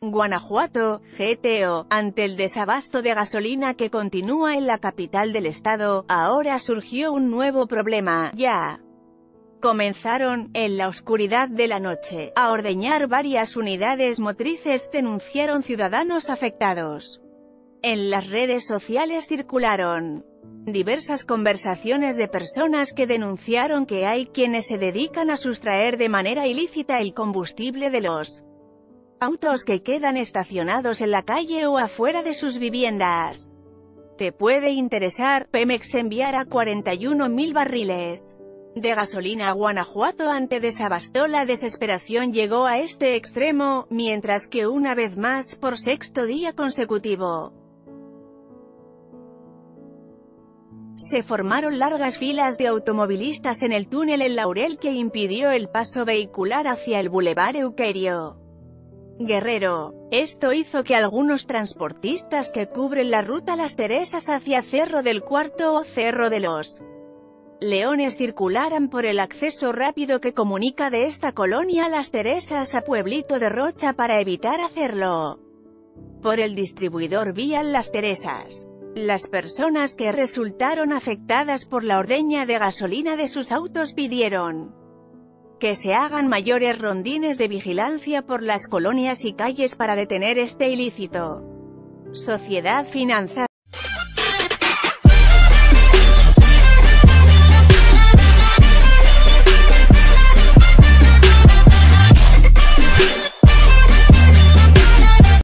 Guanajuato, GTO, ante el desabasto de gasolina que continúa en la capital del estado, ahora surgió un nuevo problema. Ya comenzaron, en la oscuridad de la noche, a ordeñar varias unidades motrices, denunciaron ciudadanos afectados. En las redes sociales circularon diversas conversaciones de personas que denunciaron que hay quienes se dedican a sustraer de manera ilícita el combustible de los autos que quedan estacionados en la calle o afuera de sus viviendas. Te puede interesar. Pemex enviará 41.000 barriles de gasolina a Guanajuato ante desabasto. La desesperación llegó a este extremo, mientras que una vez más, por sexto día consecutivo, se formaron largas filas de automovilistas en el túnel El Laurel que impidió el paso vehicular hacia el Boulevard Euquerio Guerrero. Esto hizo que algunos transportistas que cubren la ruta Las Teresas hacia Cerro del Cuarto o Cerro de los Leones circularan por el acceso rápido que comunica de esta colonia Las Teresas a Pueblito de Rocha para evitar hacerlo por el distribuidor vial Las Teresas. Las personas que resultaron afectadas por la ordeña de gasolina de sus autos pidieron que se hagan mayores rondines de vigilancia por las colonias y calles para detener este ilícito. Sociedad Finanzas